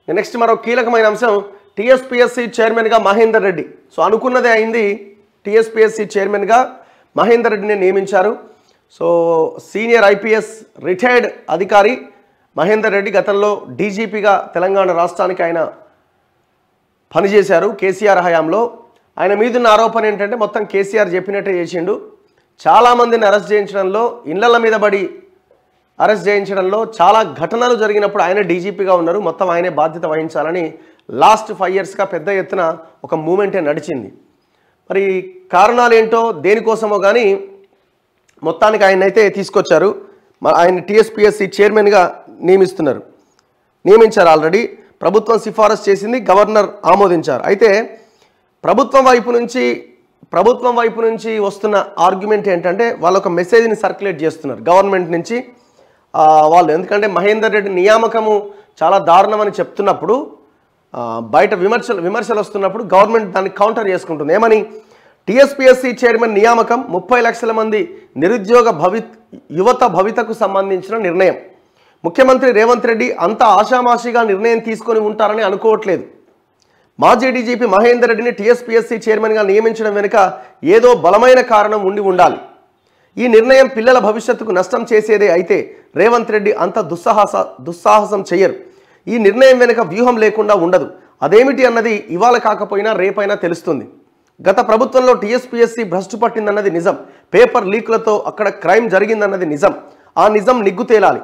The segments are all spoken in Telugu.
నెక్స్ట్ మరో కీలకమైన అంశం టీఎస్పీఎస్సీ చైర్మన్గా మహేందర్ రెడ్డి. సో అనుకున్నదే అయింది. టీఎస్పీఎస్సీ చైర్మన్గా మహేందర్ రెడ్డిని నియమించారు. సో సీనియర్ ఐపీఎస్ రిటైర్డ్ అధికారి మహేందర్ రెడ్డి గతంలో డీజీపీగా తెలంగాణ రాష్ట్రానికి ఆయన పనిచేశారు కేసీఆర్ హయాంలో. ఆయన మీదున్న ఆరోపణ ఏంటంటే మొత్తం కేసీఆర్ చెప్పినట్టే చేసిండు. చాలామందిని అరెస్ట్ చేయించడంలో, ఇళ్ల మీద పడి అరెస్ట్ చేయించడంలో చాలా ఘటనలు జరిగినప్పుడు ఆయన డీజీపీగా ఉన్నారు, మొత్తం ఆయనే బాధ్యత వహించాలని లాస్ట్ 5 ఇయర్స్గా పెద్ద ఎత్తున ఒక మూమెంటే నడిచింది. మరి కారణాలు ఏంటో దేనికోసమో కానీ మొత్తానికి ఆయన అయితే తీసుకొచ్చారు. ఆయన టీఎస్పీఎస్సీ చైర్మన్గా నియమించారు. ఆల్రెడీ ప్రభుత్వం సిఫారసు చేసింది, గవర్నర్ ఆమోదించారు. అయితే ప్రభుత్వం వైపు నుంచి వస్తున్న ఆర్గ్యుమెంట్ ఏంటంటే వాళ్ళు ఒక మెసేజ్ని సర్క్యులేట్ చేస్తున్నారు గవర్నమెంట్ నుంచి వాళ్ళు. ఎందుకంటే మహేందర్ రెడ్డి నియామకము చాలా దారుణమని చెప్తున్నప్పుడు, బయట విమర్శలు వస్తున్నప్పుడు గవర్నమెంట్ దాన్ని కౌంటర్ చేసుకుంటుంది. ఏమని? టీఎస్పీఎస్సీ చైర్మన్ నియామకం 30 లక్షల మంది నిరుద్యోగ యువత భవితకు సంబంధించిన నిర్ణయం. ముఖ్యమంత్రి రేవంత్ రెడ్డి అంత ఆషామాషిగా నిర్ణయం తీసుకొని ఉంటారని అనుకోవట్లేదు. మాజీ డీజీపీ మహేందర్ రెడ్డిని టీఎస్పీఎస్సీ చైర్మన్గా నియమించడం వెనుక ఏదో బలమైన కారణం ఉండాలి. ఈ నిర్ణయం పిల్లల భవిష్యత్తుకు నష్టం చేసేదే అయితే రేవంత్ రెడ్డి అంత దుస్సాహసం చేయరు. ఈ నిర్ణయం వెనుక వ్యూహం లేకుండా ఉండదు. అదేమిటి అన్నది ఇవాళ కాకపోయినా రేపైనా తెలుస్తుంది. గత ప్రభుత్వంలో టీఎస్పీఎస్సీ భ్రష్టు పట్టిందన్నది నిజం. పేపర్ లీకులతో అక్కడ క్రైమ్ జరిగిందన్నది నిజం. ఆ నిజం నిగ్గు తేలాలి.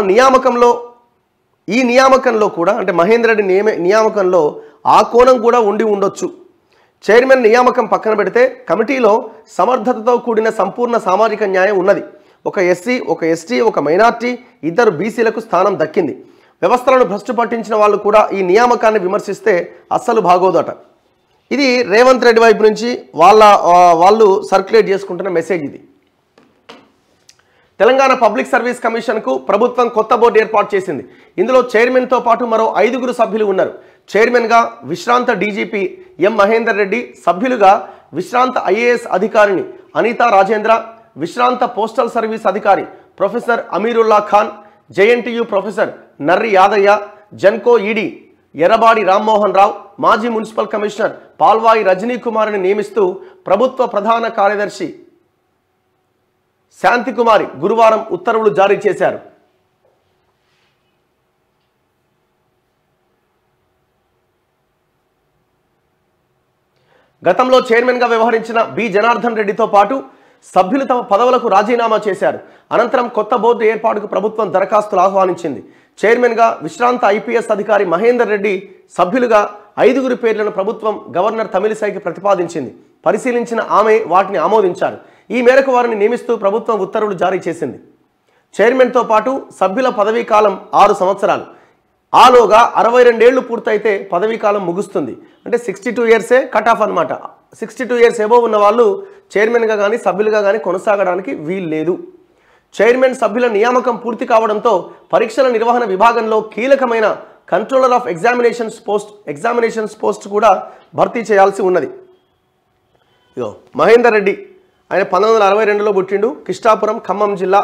ఈ నియామకంలో కూడా అంటే మహేందర్ రెడ్డి నియామకంలో ఆ కోణం కూడా ఉండొచ్చు. చైర్మన్ నియామకం పక్కన పెడితే కమిటీలో సమర్థతతో కూడిన సంపూర్ణ సామాజిక న్యాయం ఉన్నది. ఒక ఎస్సీ, ఒక ఎస్టీ, ఒక మైనార్టీ, 2 బీసీలకు స్థానం దక్కింది. వ్యవస్థలను భ్రష్టు పట్టించిన వాళ్ళు కూడా ఈ నియామకాన్ని విమర్శిస్తే అస్సలు బాగోదట. ఇది రేవంత్ రెడ్డి వైపు నుంచి వాళ్ళు సర్క్యులేట్ చేసుకుంటున్న మెసేజ్ ఇది. తెలంగాణ పబ్లిక్ సర్వీస్ కమిషన్కు ప్రభుత్వం కొత్త బోర్డు ఏర్పాటు చేసింది. ఇందులో చైర్మన్తో పాటు మరో 5 సభ్యులు ఉన్నారు. చైర్మన్గా విశ్రాంత డీజీపీ ఎం మహేందర్ రెడ్డి, సభ్యులుగా విశ్రాంత ఐఏఎస్ అధికారిని అనితా రాజేంద్ర, విశ్రాంత పోస్టల్ సర్వీస్ అధికారి professor Ameerullah Khan, JNTU professor Narri Yadaiah, Genco ED Errabadi Rammohan Rao, మాజీ మున్సిపల్ కమిషనర్ పాల్వాయి రజనీ కుమార్ని నియమిస్తూ ప్రభుత్వ ప్రధాన కార్యదర్శి శాంతికుమారి గురువారం ఉత్తర్వులు జారీ చేశారు. గతంలో చైర్మన్గా వ్యవహరించిన బి జనార్దన్ రెడ్డితో పాటు సభ్యులు తమ పదవులకు రాజీనామా చేశారు. అనంతరం కొత్త బోర్డు ఏర్పాటుకు ప్రభుత్వం దరఖాస్తులు ఆహ్వానించింది. చైర్మన్గా విశ్రాంత ఐపీఎస్ అధికారి మహేందర్ రెడ్డి, సభ్యులుగా 5 పేర్లను ప్రభుత్వం గవర్నర్ తమిళిసైకి ప్రతిపాదించింది. పరిశీలించిన ఆమె వాటిని ఆమోదించారు. ఈ మేరకు వారిని నియమిస్తూ ప్రభుత్వం ఉత్తర్వులు జారీ చేసింది. చైర్మన్తో పాటు సభ్యుల పదవీ కాలం 6 సంవత్సరాలు. ఆలోగా 62 ఏళ్లు పూర్తయితే పదవీ కాలం ముగుస్తుంది. అంటే 62 ఇయర్సే కట్ ఆఫ్ అనమాట. 62 ఇయర్స్ ఎబోవ్ ఉన్న వాళ్ళు చైర్మన్గా కానీ సభ్యులుగా కానీ కొనసాగడానికి వీల్లేదు. చైర్మన్ సభ్యుల నియామకం పూర్తి కావడంతో పరీక్షల నిర్వహణ విభాగంలో కీలకమైన కంట్రోలర్ ఆఫ్ ఎగ్జామినేషన్స్ పోస్ట్ కూడా భర్తీ చేయాల్సి ఉన్నది. ఇదో మహేందర్ రెడ్డి, ఆయన 1962లో పుట్టిండు. కిష్టాపురం, ఖమ్మం జిల్లా.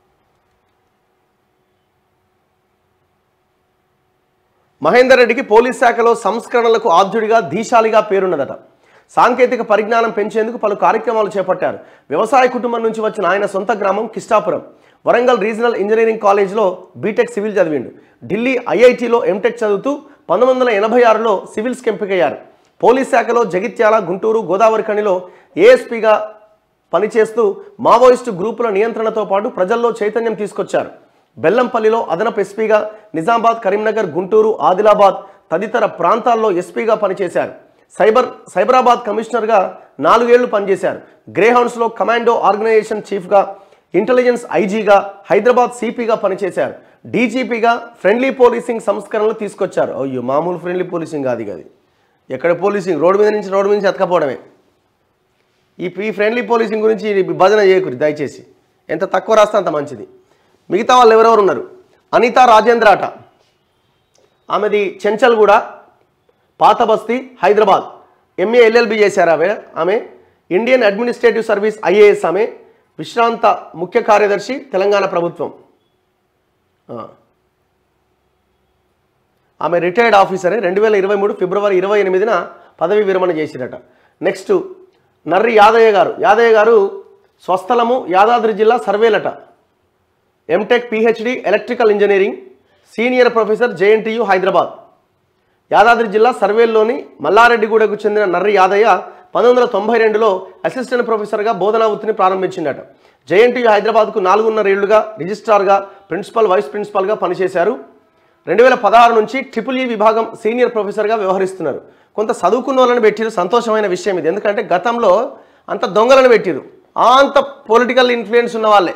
మహేందర్ రెడ్డికి పోలీస్ శాఖలో సంస్కరణలకు ఆద్యుడిగా, ధీశాలిగా పేరున్నదట. సాంకేతిక పరిజ్ఞానం పెంచేందుకు పలు కార్యక్రమాలు చేపట్టారు. వ్యవసాయ కుటుంబం నుంచి వచ్చిన ఆయన సొంత గ్రామం కిష్టాపురం. వరంగల్ రీజనల్ ఇంజనీరింగ్ కాలేజ్లో బీటెక్ సివిల్ చదివిండు. ఢిల్లీ ఐఐటీలో ఎంటెక్ చదువుతూ 1986లో సివిల్స్కి ఎంపికయ్యారు. పోలీస్ శాఖలో జగిత్యాల, గుంటూరు, గోదావరి ఖనిలో ఏఎస్పీగా పనిచేస్తూ మావోయిస్టు గ్రూపుల నియంత్రణతో పాటు ప్రజల్లో చైతన్యం తీసుకొచ్చారు. బెల్లంపల్లిలో అదనపు ఎస్పీగా, నిజామాబాద్, కరీంనగర్, గుంటూరు, ఆదిలాబాద్ తదితర ప్రాంతాల్లో ఎస్పీగా పనిచేశారు. సైబరాబాద్ కమిషనర్గా 4 ఏళ్లు పనిచేశారు. గ్రేహౌండ్స్లో కమాండో ఆర్గనైజేషన్ చీఫ్గా, ఇంటెలిజెన్స్ ఐజీగా, హైదరాబాద్ సిపిగా పనిచేశారు. డీజీపీగా ఫ్రెండ్లీ పోలీసింగ్ సంస్కరణలు తీసుకొచ్చారు. అయ్యో, మామూలు ఫ్రెండ్లీ పోలీసింగ్ కాదు అది. ఎక్కడ పోలీసింగ్? రోడ్డు మీద నుంచి ఎతకపోవడమే. ఈ ఫ్రెండ్లీ పోలీసింగ్ గురించి భజన చేయకూరి దయచేసి. ఎంత తక్కువ రాస్తే అంత మంచిది. మిగతా వాళ్ళు ఎవరెవరు ఉన్నారు? అనితా రాజేంద్ర అట, ఆమెది చెంచల్గూడ, పాత బస్తీ, హైదరాబాద్. ఎంఏ ఎల్ఎల్బి చేశారు ఆమె. ఇండియన్ అడ్మినిస్ట్రేటివ్ సర్వీస్ ఐఏఎస్ ఆమె. విశ్రాంత ముఖ్య కార్యదర్శి, తెలంగాణ ప్రభుత్వం. ఆమె రిటైర్డ్ ఆఫీసరే. 2023 ఫిబ్రవరి 28న పదవి విరమణ చేసిరట. నెక్స్ట్ నర్రి యాదయ్య గారు స్వస్థలము యాదాద్రి జిల్లా సర్వేలట. MTech PhD electrical engineering, senior professor JNTU Hyderabad. Yadadri జిల్లా సర్వేల్లోని మల్లారెడ్డిగూడకు చెందిన నర్రి యాదయ్య 1992లో అసిస్టెంట్ ప్రొఫెసర్గా బోధనా వృత్తిని ప్రారంభించిందట. జేఎన్టీయు హైదరాబాద్కు 4.5 ఏళ్లుగా రిజిస్ట్రార్గా, ప్రిన్సిపల్, వైస్ ప్రిన్సిపల్గా పనిచేశారు. 2016 నుంచి ట్రిపుల్ విభాగం సీనియర్ ప్రొఫెసర్గా వ్యవహరిస్తున్నారు. కొంత చదువుకున్న వాళ్ళని పెట్టిరు, సంతోషమైన విషయం ఇది. ఎందుకంటే గతంలో అంత దొంగలను పెట్టిరు, అంత పొలిటికల్ ఇన్ఫ్లుయెన్స్ ఉన్న వాళ్ళే.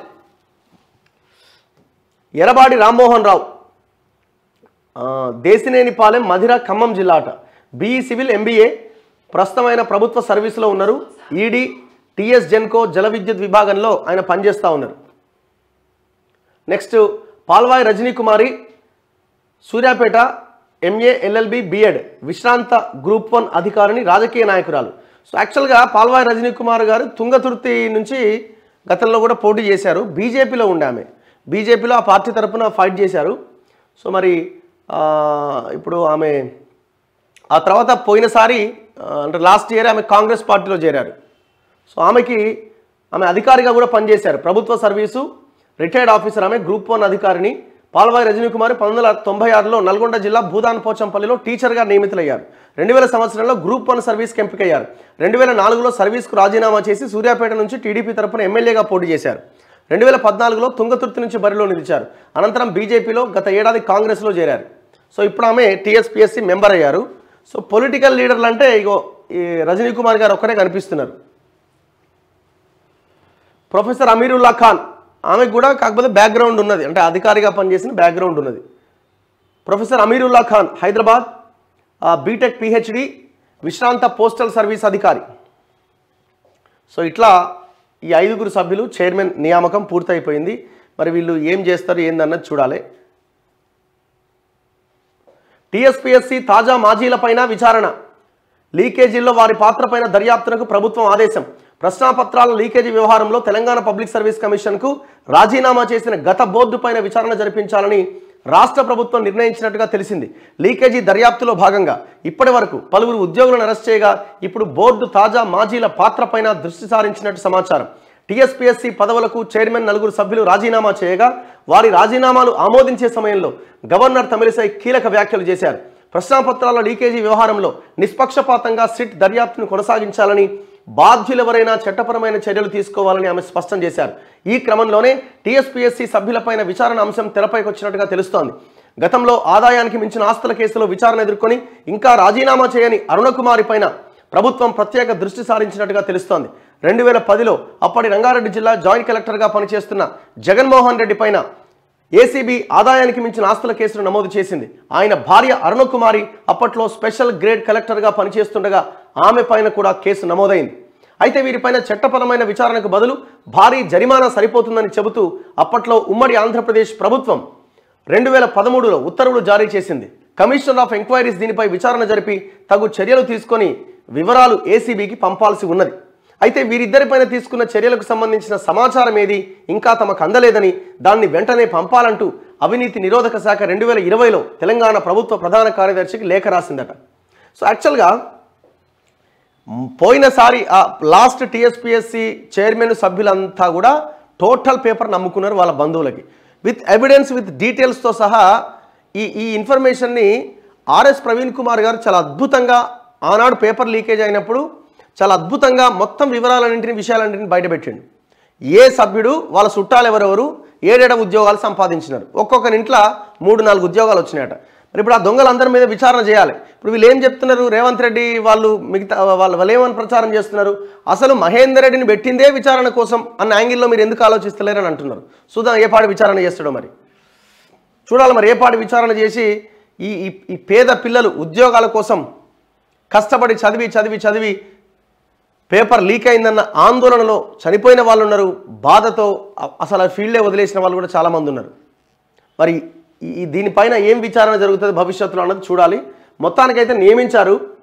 ఎరబాడి రామ్మోహన్ రావు దేశినేనిపాలెం మధిర ఖమ్మం జిల్లా అట. బీఈ సివిల్ ఎంబీఏ, ప్రస్తుతమైన ప్రభుత్వ సర్వీసులో ఉన్నారు. ఈడీ టీఎస్ జెన్కో జల విద్యుత్ విభాగంలో ఆయన పనిచేస్తూ ఉన్నారు. Next Palvai Rajani Kumari Suryapet, MA LLB BEd, విశ్రాంత గ్రూప్ 1 అధికారిని, రాజకీయ నాయకురాలు. సో యాక్చువల్గా పాల్వాయి రజనీ కుమార్ గారు తుంగతుర్తి నుంచి గతంలో కూడా పోటీ చేశారు. బీజేపీలో ఉండే ఆమె, బీజేపీలో ఆ పార్టీ తరఫున ఫైట్ చేశారు. సో మరి ఇప్పుడు ఆమె ఆ తర్వాత పోయినసారి అంటే లాస్ట్ ఇయర్ ఆమె కాంగ్రెస్ పార్టీలో చేరారు. సో ఆమె అధికారిగా కూడా పనిచేశారు. ప్రభుత్వ సర్వీసు, రిటైర్డ్ ఆఫీసర్. ఆమె గ్రూప్ 1 అధికారిని. పాల్వాయి రజనీ కుమార్ 1996లో నల్గొండ జిల్లా భూదాన్ పోచంపల్లిలో టీచర్గా నియమితులయ్యారు. 2000 సంవత్సరంలో గ్రూప్ 1 సర్వీస్కి ఎంపికయ్యారు. 2004లో సర్వీస్కు రాజీనామా చేసి సూర్యాపేట నుంచి టీడీపీ తరఫున ఎమ్మెల్యేగా పోటీ చేశారు. 2014లో తుంగతుర్తి నుంచి బరిలో నిలిచారు. అనంతరం బీజేపీలో, గత ఏడాది కాంగ్రెస్లో చేరారు. సో ఇప్పుడు ఆమె టీఎస్పీఎస్సీ మెంబర్ అయ్యారు. సో పొలిటికల్ లీడర్లు అంటే ఇగో ఈ రజనీ కుమార్ గారు ఒక్కడే కనిపిస్తున్నారు. ప్రొఫెసర్ అమీరుల్లా ఖాన్, ఆమెకు కూడా కాకపోతే బ్యాక్గ్రౌండ్ ఉన్నది, అంటే అధికారిగా పనిచేసిన బ్యాక్గ్రౌండ్ ఉన్నది. Professor Ameerullah Khan Hyderabad, BTech PhD, విశ్రాంత పోస్టల్ సర్వీస్ అధికారి. సో ఇట్లా ఈ 5గురు సభ్యులు చైర్మన్ నియామకం పూర్తయిపోయింది. మరి వీళ్ళు ఏం చేస్తారు ఏందన్నది చూడాలి. టీఎస్పీఎస్సీ తాజా మాజీలపైన విచారణ, లీకేజీల్లో వారి పాత్రపైన దర్యాప్తునకు ప్రభుత్వం ఆదేశం. ప్రశ్నాపత్రాల లీకేజీ వ్యవహారంలో తెలంగాణ పబ్లిక్ సర్వీస్ కమిషన్కు రాజీనామా చేసిన గత బోర్డు పైన విచారణ జరిపించాలని రాష్ట్ర ప్రభుత్వం నిర్ణయించినట్టుగా తెలిసింది. లీకేజీ దర్యాప్తులో భాగంగా ఇప్పటి వరకు పలువురు ఉద్యోగులను అరెస్ట్ చేయగా ఇప్పుడు బోర్డు తాజా మాజీల పాత్రపైన దృష్టి సారించినట్టు సమాచారం. టీఎస్పీఎస్సీ పదవులకు చైర్మన్ 4 సభ్యులు రాజీనామా చేయగా వారి రాజీనామాలు ఆమోదించే సమయంలో గవర్నర్ తమిళిసై కీలక వ్యాఖ్యలు చేశారు. ప్రశ్నాపత్రాల లీకేజీ వ్యవహారంలో నిష్పక్షపాతంగా సిట్ దర్యాప్తును కొనసాగించాలని, బాధ్యులెవరైనా చట్టపరమైన చర్యలు తీసుకోవాలని ఆమె స్పష్టం చేశారు. ఈ క్రమంలోనే టీఎస్పీఎస్సీ సభ్యులపైన విచారణ అంశం తెరపైకి వచ్చినట్టుగా తెలుస్తోంది. గతంలో ఆదాయానికి మించిన ఆస్తుల కేసులో విచారణ ఎదుర్కొని ఇంకా రాజీనామా చేయని అరుణకుమారి పైన ప్రభుత్వం ప్రత్యేక దృష్టి సారించినట్టుగా తెలుస్తోంది. 2010లో అప్పటి రంగారెడ్డి జిల్లా జాయింట్ కలెక్టర్గా పనిచేస్తున్న జగన్మోహన్ రెడ్డి పైన ఏసీబీ ఆదాయానికి మించిన ఆస్తుల కేసును నమోదు చేసింది. ఆయన భార్య అరుణకుమారి అప్పట్లో స్పెషల్ గ్రేడ్ కలెక్టర్గా పనిచేస్తుండగా ఆమె పైన కూడా కేసు నమోదైంది. అయితే వీరిపైన చట్టపరమైన విచారణకు బదులు భారీ జరిమానా సరిపోతుందని చెబుతూ అప్పట్లో ఉమ్మడి ఆంధ్రప్రదేశ్ ప్రభుత్వం 2013లో ఉత్తర్వులు జారీ చేసింది. కమిషనర్ ఆఫ్ ఎంక్వైరీస్ దీనిపై విచారణ జరిపి తగు చర్యలు తీసుకొని వివరాలు ఏసీబీకి పంపాల్సి ఉన్నది. అయితే వీరిద్దరిపైన తీసుకున్న చర్యలకు సంబంధించిన సమాచారం ఏది ఇంకా తమకు అందలేదని, దాన్ని వెంటనే పంపాలంటూ అవినీతి నిరోధక శాఖ 2020లో తెలంగాణ ప్రభుత్వ ప్రధాన కార్యదర్శికి లేఖ రాసిందట. సో యాక్చువల్గా పోయినసారి లాస్ట్ టీఎస్పీఎస్సీ చైర్మన్ సభ్యులంతా కూడా టోటల్ పేపర్ నమ్ముకున్నారు వాళ్ళ బంధువులకి, విత్ ఎవిడెన్స్, విత్ డీటెయిల్స్తో సహా. ఈ ఇన్ఫర్మేషన్ని ఆర్ఎస్ ప్రవీణ్ కుమార్ గారు చాలా అద్భుతంగా ఆనాడు పేపర్ లీకేజ్ అయినప్పుడు చాలా అద్భుతంగా మొత్తం విషయాలన్నింటినీ బయటపెట్టిండు. ఏ సభ్యుడు, వాళ్ళ చుట్టాలు ఎవరెవరు, ఏడేడ ఉద్యోగాలు సంపాదించినారు, ఒక్కొక్కరి ఇంట్లో 3-4 ఉద్యోగాలు వచ్చినాయట. మరి ఇప్పుడు ఆ దొంగలందరి మీద విచారణ చేయాలి. ఇప్పుడు వీళ్ళు ఏం చెప్తున్నారు, రేవంత్ రెడ్డి వాళ్ళు మిగతా వాళ్ళు ఏమని ప్రచారం చేస్తున్నారు, అసలు మహేందర్ రెడ్డిని పెట్టిందే విచారణ కోసం అన్న యాంగిల్లో మీరు ఎందుకు ఆలోచిస్తలేరని అంటున్నారు. చూద్దాం ఏ పాటి విచారణ చేస్తాడో మరి చూడాలి. మరి ఏ పాటి విచారణ చేసి ఈ పేద పిల్లలు ఉద్యోగాల కోసం కష్టపడి చదివి పేపర్ లీక్ అయిందన్న ఆందోళనలో చనిపోయిన వాళ్ళు ఉన్నారు, బాధతో అసలు ఆ ఫీల్డే వదిలేసిన వాళ్ళు కూడా చాలామంది ఉన్నారు. మరి దీనిపైన ఏం విచారణ జరుగుతుంది భవిష్యత్తులో అన్నది చూడాలి. మొత్తానికైతే నియమించారు.